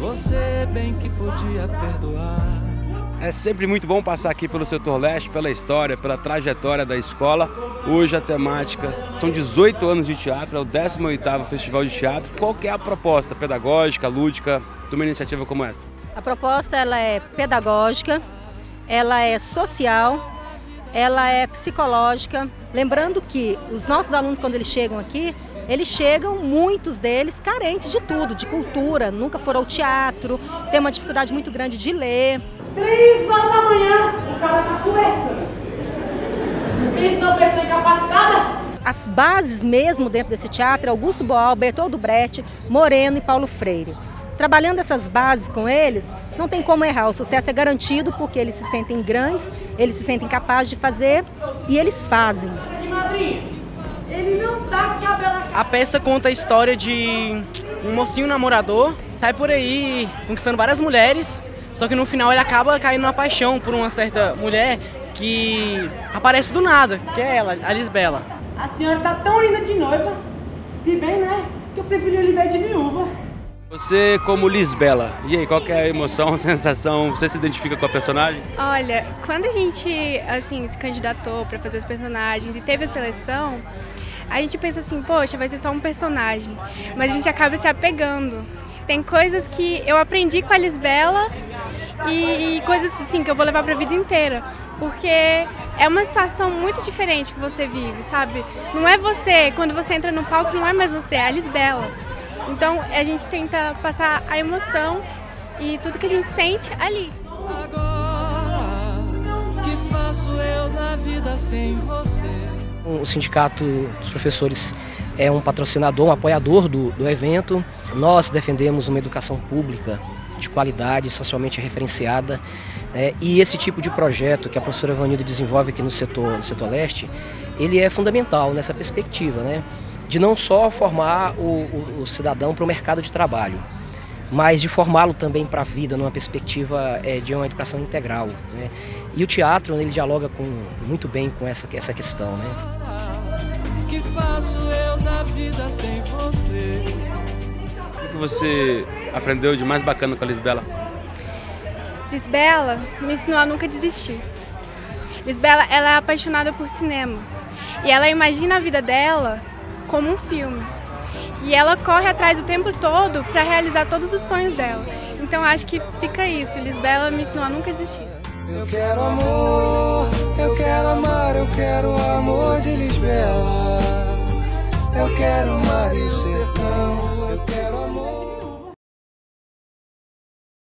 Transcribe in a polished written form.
você bem que podia perdoar. É sempre muito bom passar aqui pelo setor leste, pela história, pela trajetória da escola. Hoje a temática são 18 anos de teatro, é o 18º Festival de Teatro. Qual que é a proposta pedagógica, lúdica de uma iniciativa como essa? A proposta ela é pedagógica, ela é social, ela é psicológica. Lembrando que os nossos alunos, quando eles chegam aqui, eles chegam, muitos deles, carentes de tudo, de cultura, nunca foram ao teatro, tem uma dificuldade muito grande de ler. 3 horas da manhã, o cara tá conversando. Pensa não pensa incapacitada? As bases mesmo dentro desse teatro é Augusto Boal, Bertoldo Brecht, Moreno e Paulo Freire. Trabalhando essas bases com eles, não tem como errar, o sucesso é garantido porque eles se sentem grandes, eles se sentem capazes de fazer e eles fazem. Ele não tá cabelo. A peça conta a história de um mocinho namorador, sai por aí conquistando várias mulheres, só que no final ele acaba caindo numa paixão por uma certa mulher que aparece do nada, que é ela, a Lisbela. A senhora tá tão linda de noiva, se bem, né, que eu preferi ele ver de viúva. Você como Lisbela, e aí, qual que é a emoção, a sensação, você se identifica com a personagem? Olha, quando a gente assim, se candidatou para fazer os personagens e teve a seleção, a gente pensa assim, poxa, vai ser só um personagem, mas a gente acaba se apegando. Tem coisas que eu aprendi com a Lisbela e coisas assim que eu vou levar para a vida inteira, porque é uma situação muito diferente que você vive, sabe? Não é você, quando você entra no palco, não é mais você, é a Lisbela. Então a gente tenta passar a emoção e tudo que a gente sente ali. Agora, que faço eu da vida sem você? O Sindicato dos Professores é um patrocinador, um apoiador do evento. Nós defendemos uma educação pública de qualidade, socialmente referenciada, né? E esse tipo de projeto que a professora Vanilda desenvolve aqui no setor leste, ele é fundamental nessa perspectiva, né? De não só formar o cidadão para o mercado de trabalho, mas de formá-lo também para a vida, numa perspectiva de uma educação integral, né? E o teatro, ele dialoga muito bem com essa questão, né? Que faço eu da vida sem você? O que você aprendeu de mais bacana com a Lisbela? Lisbela me ensinou a nunca desistir. Lisbela, ela é apaixonada por cinema e ela imagina a vida dela como um filme. E ela corre atrás o tempo todo para realizar todos os sonhos dela. Então acho que fica isso, Lisbela me ensinou a nunca desistir. Eu quero amor, eu quero amar, eu quero o amor de Lisbela. Eu quero amar e ser